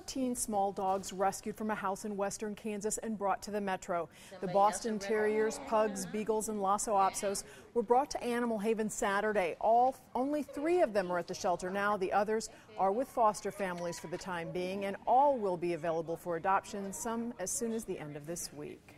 13 small dogs rescued from a house in western Kansas and brought to the metro. The Boston Terriers, pugs, beagles, and Lhasa Apsos were brought to Animal Haven Saturday. Only 3 of them are at the shelter now. The others are with foster families for the time being, and all will be available for adoption, some as soon as the end of this week.